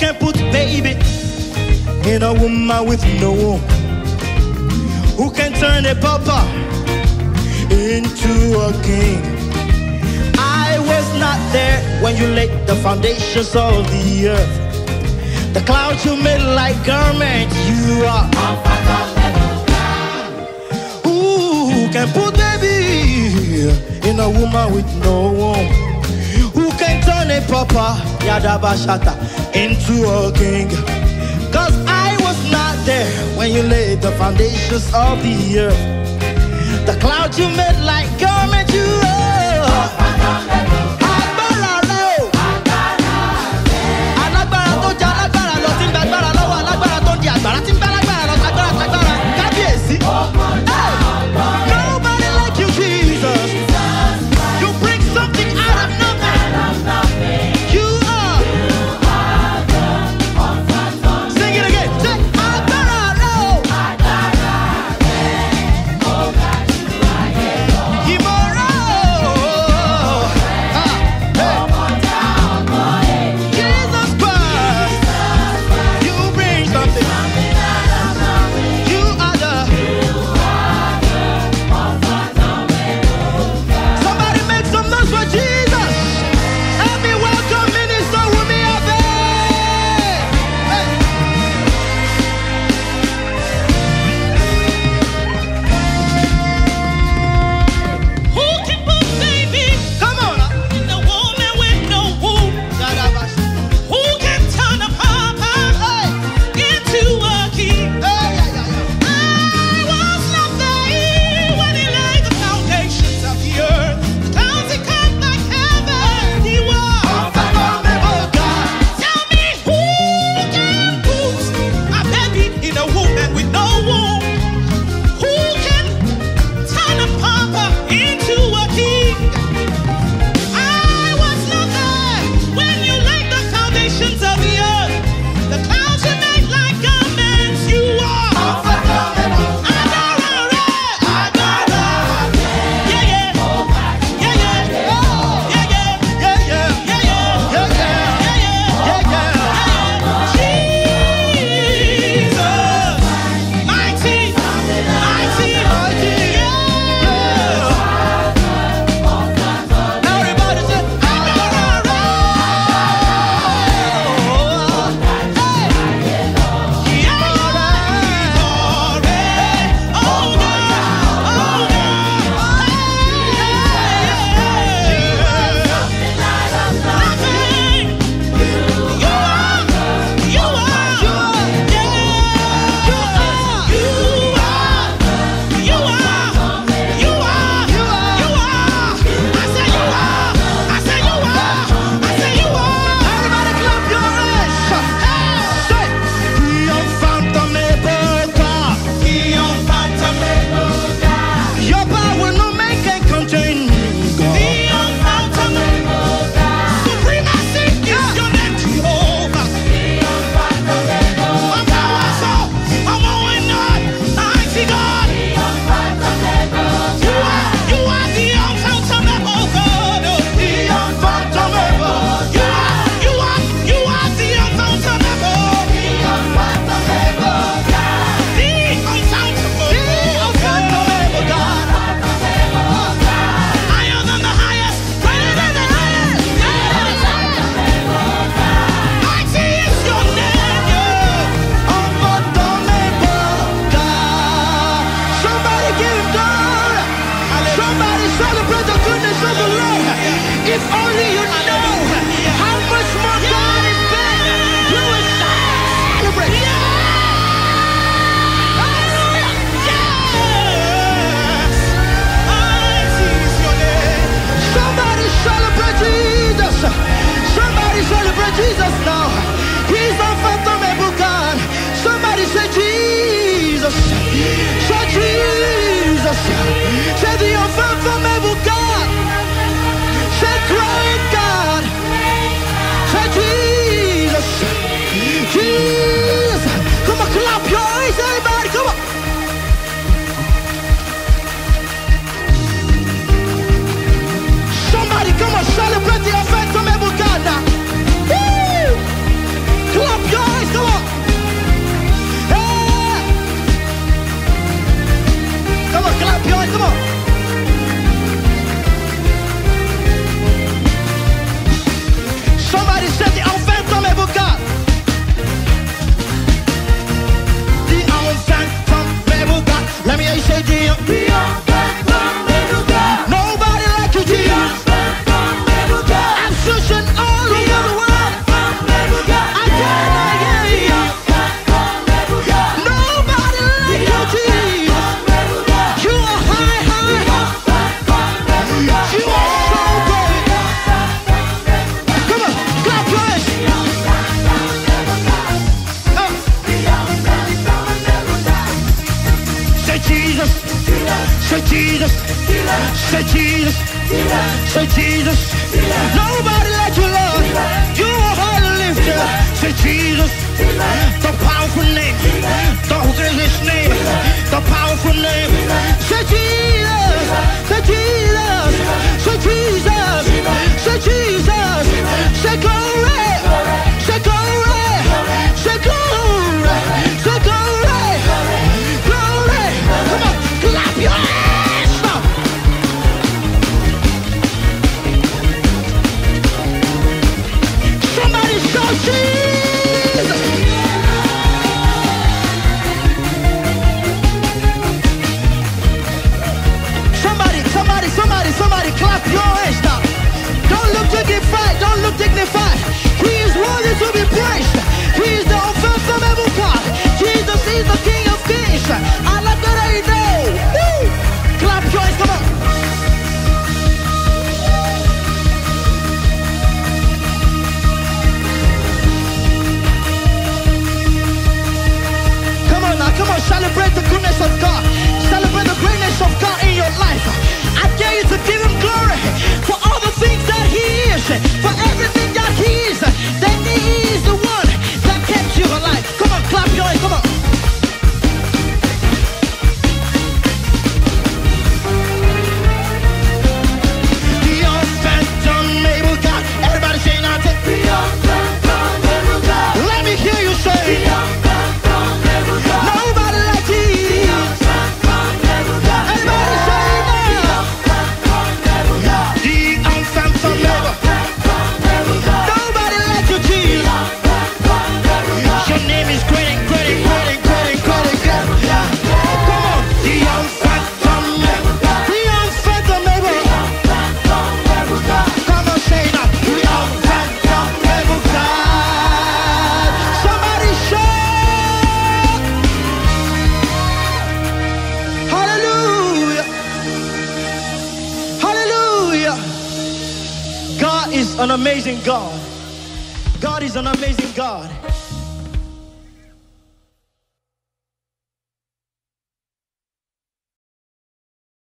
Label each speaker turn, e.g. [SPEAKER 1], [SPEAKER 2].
[SPEAKER 1] can put baby in a woman with no womb? Who can turn a pauper into a king? I was not there when you laid the foundations of the earth. The clouds you made like garments, you are Unfathomable God. Who can put baby in a woman with no womb? Who can turn a pauper, Yadabashata, into a king? Cause I was not there when you laid the foundations of the earth. The clouds you made like garments, you are Unfathomable. Nobody like you, Jesus. You bring something out of nothing. You are the Unfathomable. Sing it again. Say, I gotta know. Jesus Christ. You bring something. You are the. Somebody make some noise for Jesus. Help me welcome Minister Wumi Abe. Hey.
[SPEAKER 2] Who can put baby
[SPEAKER 1] Come on.
[SPEAKER 2] in a woman with no womb? Who can turn a pauper into a king? I was not there when he laid the foundations of the earth. Clouds he cut like heaven. He was
[SPEAKER 1] Unfathomable God.
[SPEAKER 2] Tell me who can put a baby in a woman with no womb? Who can turn a pauper into a king? I was not there when you laid the foundations of the earth. The clouds you made like garments, you are
[SPEAKER 1] Unfathomable. Everybody clap your hands. Say, the Unfathomable God. Your power no man can contain. God.
[SPEAKER 2] Supremacy is your name, Jehovah. I'm powerful, I'm all-in all, mighty God. You are the unfathomable God.
[SPEAKER 1] The Unfathomable.
[SPEAKER 2] You are the unfathomable. The
[SPEAKER 1] Unfathomable God.
[SPEAKER 2] higher than the highest, greater than the highest. Mighty is your name, yeah.
[SPEAKER 1] Unfathomable God. Somebody give him glory. Somebody celebrate the goodness of the Lord. If only you know how much more God is big, you will celebrate. Hallelujah.
[SPEAKER 2] Yes. Mighty is your name.
[SPEAKER 1] Somebody celebrate Jesus. Somebody celebrate Jesus now. He's Unfathomable God. Somebody say Jesus. Say Jesus. Say the Unfathomable God. Say great God. Say Jesus. Jesus. Come on, clap your hands, everybody. Come on. Somebody come on, celebrate the Unfathomable God now. Woo! Clap Say Jesus. Say Jesus. Say Jesus. Nobody like you, Lord. You are hard to lift up. Say Jesus. The powerful name. The greatest name. The powerful name. Say Jesus. Say Jesus. Say Jesus. Say Jesus. Say glory. Say glory. Say glory. Say glory. Glory. Come on, clap your hands now. Somebody shout Jesus. Somebody clap your hands now. Don't look dignified, don't look dignified. He is worthy to be praised. He is the unfathomable God. Jesus is the King of Kings. I like that I know. Woo! Clap your hands, come on. Come on now, come on, celebrate the goodness of God. Celebrate the greatness of God in your life. I dare you to give him glory for all the things that he is, for everything that he is. That he is the one that kept you alive. Come on, clap your hands, come on. The unfathomable God. Everybody say nothing. The unfathomable God. Let me hear you say. The unfathomable God. Nobody like you. The unfathomable God. Everybody say. Nobody like you, Jesus. Your name is great and great and great and great and great and great. Come on, the unfathomable, the unfathomable. Come on, say now, the unfathomable God. Somebody shout, hallelujah, hallelujah. God is an amazing God. God is an amazing God.